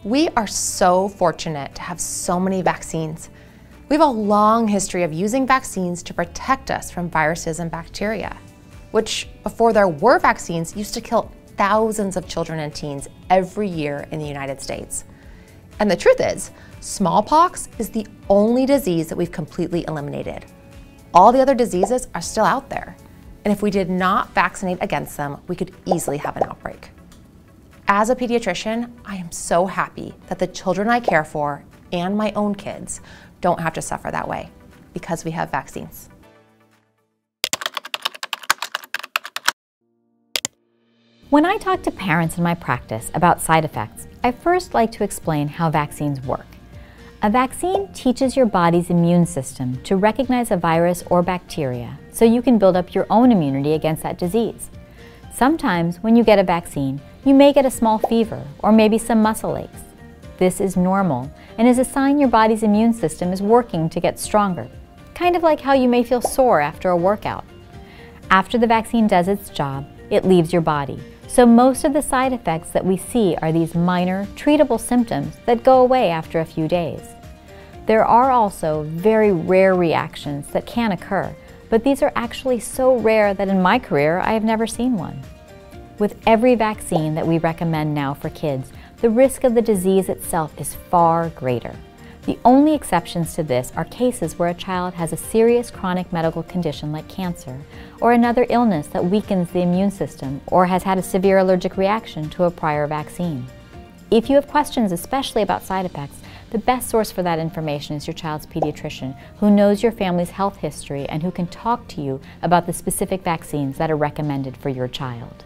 We are so fortunate to have so many vaccines. We have a long history of using vaccines to protect us from viruses and bacteria, which before there were vaccines used to kill thousands of children and teens every year in the United States. And the truth is, smallpox is the only disease that we've completely eliminated. All the other diseases are still out there. And if we did not vaccinate against them, we could easily have an outbreak. As a pediatrician, I am so happy that the children I care for and my own kids don't have to suffer that way because we have vaccines. When I talk to parents in my practice about side effects, I first like to explain how vaccines work. A vaccine teaches your body's immune system to recognize a virus or bacteria so you can build up your own immunity against that disease. Sometimes when you get a vaccine, you may get a small fever or maybe some muscle aches. This is normal and is a sign your body's immune system is working to get stronger, kind of like how you may feel sore after a workout. After the vaccine does its job, it leaves your body. So most of the side effects that we see are these minor, treatable symptoms that go away after a few days. There are also very rare reactions that can occur, but these are actually so rare that in my career I have never seen one. With every vaccine that we recommend now for kids, the risk of the disease itself is far greater. The only exceptions to this are cases where a child has a serious chronic medical condition like cancer, or another illness that weakens the immune system, or has had a severe allergic reaction to a prior vaccine. If you have questions, especially about side effects, the best source for that information is your child's pediatrician, who knows your family's health history and who can talk to you about the specific vaccines that are recommended for your child.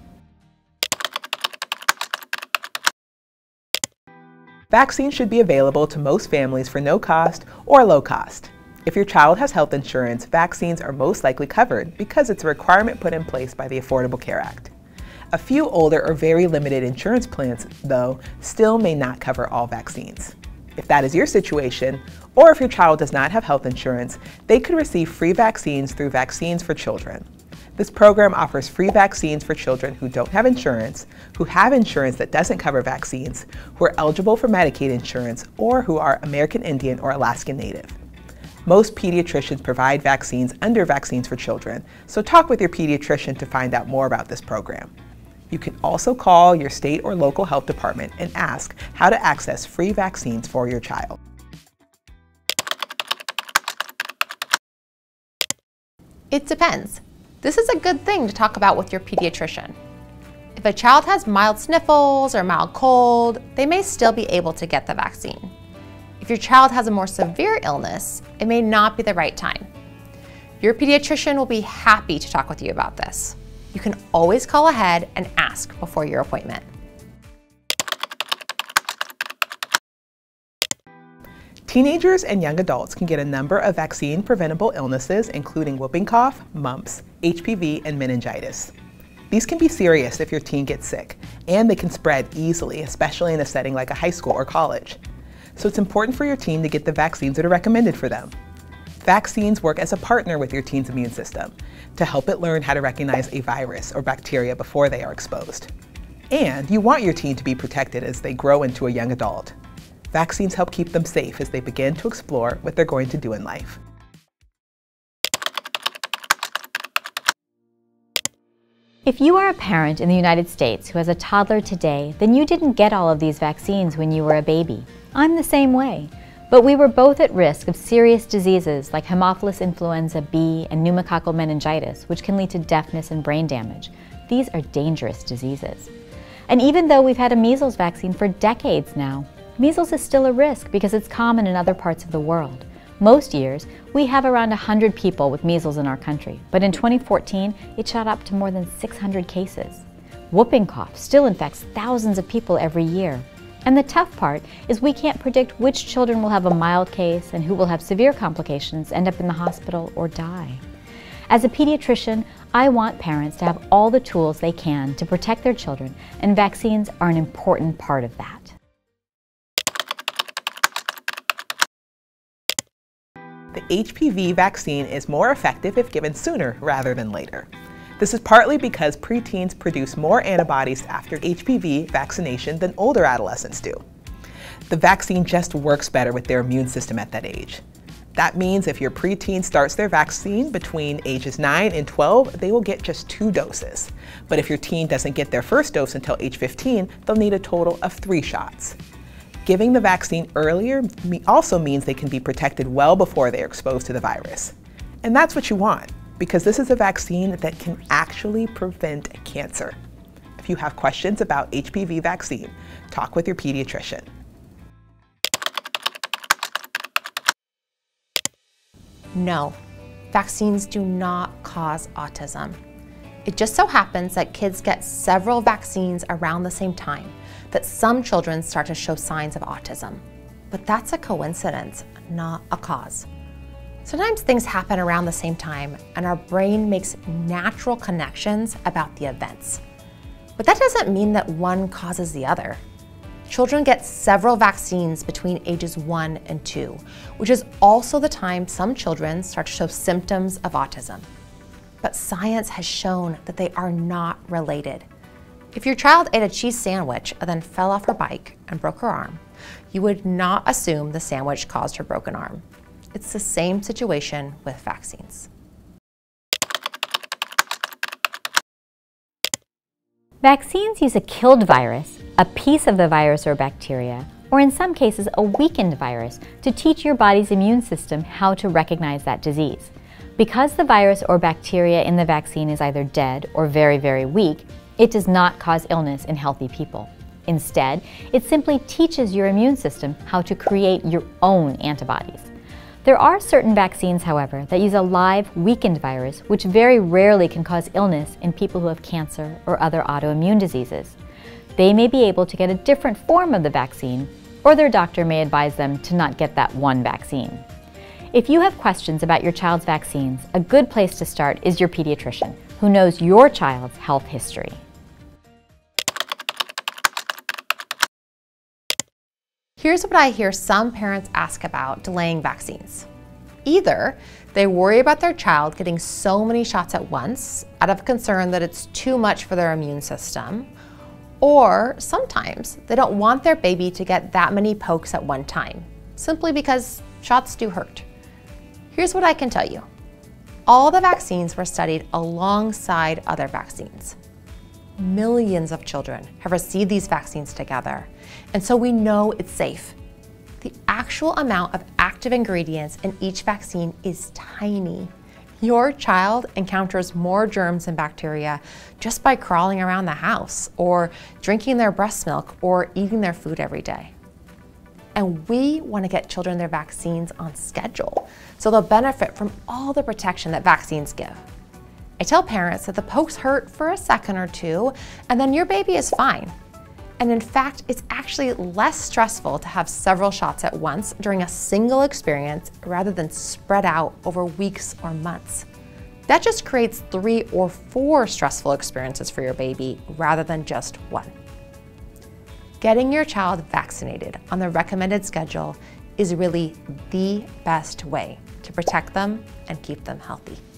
Vaccines should be available to most families for no cost or low cost. If your child has health insurance, vaccines are most likely covered because it's a requirement put in place by the Affordable Care Act. A few older or very limited insurance plans, though, still may not cover all vaccines. If that is your situation, or if your child does not have health insurance, they could receive free vaccines through Vaccines for Children. This program offers free vaccines for children who don't have insurance, who have insurance that doesn't cover vaccines, who are eligible for Medicaid insurance, or who are American Indian or Alaskan Native. Most pediatricians provide vaccines under Vaccines for Children, so talk with your pediatrician to find out more about this program. You can also call your state or local health department and ask how to access free vaccines for your child. It depends. This is a good thing to talk about with your pediatrician. If a child has mild sniffles or mild cold, they may still be able to get the vaccine. If your child has a more severe illness, it may not be the right time. Your pediatrician will be happy to talk with you about this. You can always call ahead and ask before your appointment. Teenagers and young adults can get a number of vaccine-preventable illnesses, including whooping cough, mumps, HPV, and meningitis. These can be serious if your teen gets sick, and they can spread easily, especially in a setting like a high school or college. So it's important for your teen to get the vaccines that are recommended for them. Vaccines work as a partner with your teen's immune system to help it learn how to recognize a virus or bacteria before they are exposed. And you want your teen to be protected as they grow into a young adult. Vaccines help keep them safe as they begin to explore what they're going to do in life. If you are a parent in the United States who has a toddler today, then you didn't get all of these vaccines when you were a baby. I'm the same way. But we were both at risk of serious diseases like Haemophilus influenza B and pneumococcal meningitis, which can lead to deafness and brain damage. These are dangerous diseases. And even though we've had a measles vaccine for decades now, measles is still a risk because it's common in other parts of the world. Most years, we have around 100 people with measles in our country, but in 2014, it shot up to more than 600 cases. Whooping cough still infects thousands of people every year. And the tough part is we can't predict which children will have a mild case and who will have severe complications, end up in the hospital, or die. As a pediatrician, I want parents to have all the tools they can to protect their children, and vaccines are an important part of that. The HPV vaccine is more effective if given sooner rather than later. This is partly because preteens produce more antibodies after HPV vaccination than older adolescents do. The vaccine just works better with their immune system at that age. That means if your preteen starts their vaccine between ages 9 and 12, they will get just 2 doses. But if your teen doesn't get their first dose until age 15, they'll need a total of 3 shots. Giving the vaccine earlier also means they can be protected well before they're exposed to the virus. And that's what you want, because this is a vaccine that can actually prevent cancer. If you have questions about HPV vaccine, talk with your pediatrician. No, vaccines do not cause autism. It just so happens that kids get several vaccines around the same time, that some children start to show signs of autism. But that's a coincidence, not a cause. Sometimes things happen around the same time and our brain makes natural connections about the events. But that doesn't mean that one causes the other. Children get several vaccines between ages 1 and 2, which is also the time some children start to show symptoms of autism. But science has shown that they are not related. If your child ate a cheese sandwich and then fell off her bike and broke her arm, you would not assume the sandwich caused her broken arm. It's the same situation with vaccines. Vaccines use a killed virus, a piece of the virus or bacteria, or in some cases a weakened virus, to teach your body's immune system how to recognize that disease. Because the virus or bacteria in the vaccine is either dead or very, very weak, it does not cause illness in healthy people. Instead, it simply teaches your immune system how to create your own antibodies. There are certain vaccines, however, that use a live, weakened virus, which very rarely can cause illness in people who have cancer or other autoimmune diseases. They may be able to get a different form of the vaccine, or their doctor may advise them to not get that one vaccine. If you have questions about your child's vaccines, a good place to start is your pediatrician, who knows your child's health history. Here's what I hear some parents ask about delaying vaccines. Either they worry about their child getting so many shots at once out of concern that it's too much for their immune system, or sometimes they don't want their baby to get that many pokes at one time, simply because shots do hurt. Here's what I can tell you. All the vaccines were studied alongside other vaccines. Millions of children have received these vaccines together, and so we know it's safe. The actual amount of active ingredients in each vaccine is tiny. Your child encounters more germs and bacteria just by crawling around the house, or drinking their breast milk, or eating their food every day. And we want to get children their vaccines on schedule, so they'll benefit from all the protection that vaccines give. I tell parents that the pokes hurt for a second or two, and then your baby is fine. And in fact, it's actually less stressful to have several shots at once during a single experience rather than spread out over weeks or months. That just creates 3 or 4 stressful experiences for your baby rather than just one. Getting your child vaccinated on the recommended schedule is really the best way to protect them and keep them healthy.